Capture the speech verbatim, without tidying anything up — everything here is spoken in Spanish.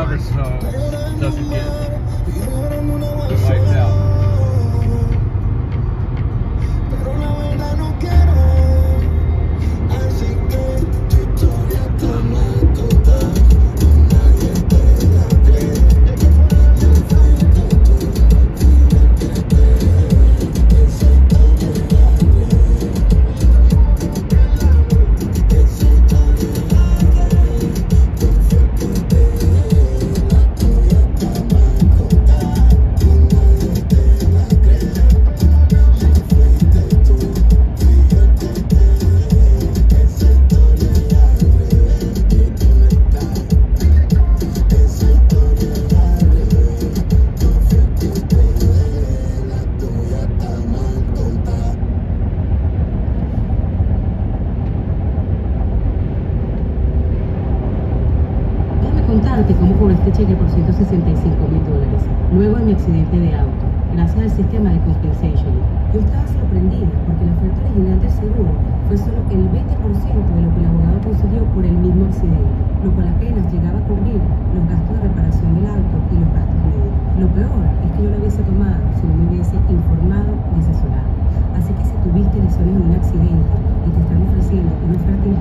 cover so doesn't get wiped out. Contarte cómo cobré este cheque por ciento sesenta y cinco mil dólares, luego de mi accidente de auto, gracias al sistema de compensation. Yo estaba sorprendida porque la oferta original del seguro fue solo el veinte por ciento de lo que el abogado consiguió por el mismo accidente, lo cual apenas llegaba a cubrir los gastos de reparación del auto y los gastos médicos. Lo peor es que yo lo hubiese tomado si no me hubiese informado y asesorado. Así que si tuviste lesiones en un accidente y te están ofreciendo una oferta